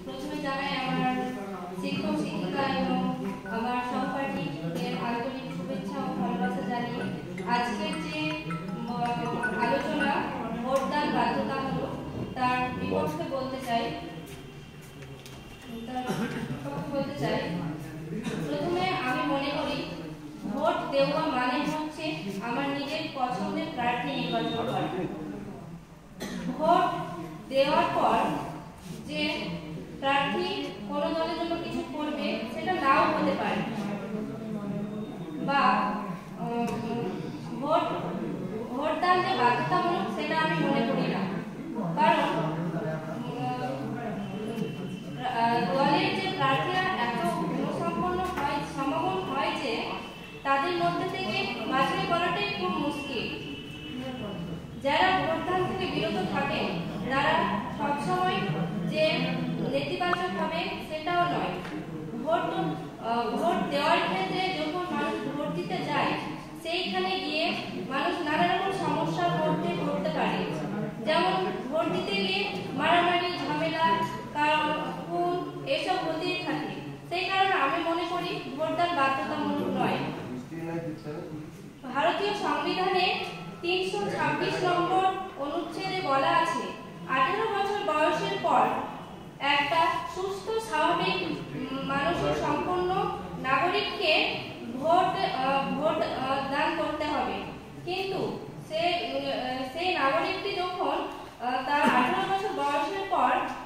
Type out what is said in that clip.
প্রথমে জানাই আমার শিক্ষক শিক্ষিকা এবং আমার সহপাঠীদের আন্তরিক শুভেচ্ছা ও ভালোবাসা জানিয়ে আজকের যে আলোচনা ভোটদান বাধ্যতামূলক তার বিপক্ষে বলতে চাই। প্রথমে আমি মনে করি ভোট দেওয়া মানে হচ্ছে আমার নিজের পছন্দের প্রার্থী নির্বাচন করা। ভোট দেওয়ার পর যে প্রার্থী কোন দলের জন্য কিছু করবে সেটা নাও হতে পারে, বা ভোটদান যে বাধ্যতামূলক সেটা আমি মনে করি না। কারণ দলের যে প্রার্থীরা এত গুণসম্পন্ন হয়, সমাগম হয় যে তাদের মধ্যে থেকে বাছাই করাটাই খুব মুশকিল। যারা ভোটদান থেকে বিরত থাকে তারা সবসময় যে নেতিবাচক হবে সেটাও নয়। ভোট দেওয়ার ক্ষেত্রে যখন মানুষ ভোট দিতে যায় সেইখানে গিয়ে মানুষ নানা রকম সমস্যার মধ্যে পড়তে পারে, যেমন ভোট দিতে গিয়ে মারামারি, ঝামেলা, খুন এসব হতেই থাকে। সেই কারণে আমি মনে করি ভোটদান বাধ্যতামূলক নয়। ভারতীয় সংবিধানে ৩২৬ নম্বর অনুচ্ছেদে বলা আছে ১৮ বছর বয়সের পর একটা সুস্থ স্বাভাবিক মানসিক সম্পন্ন নাগরিককে ভোট দান করতে হবে। কিন্তু সেই নাগরিকটি যখন তার ১৮ বছর বয়সের পর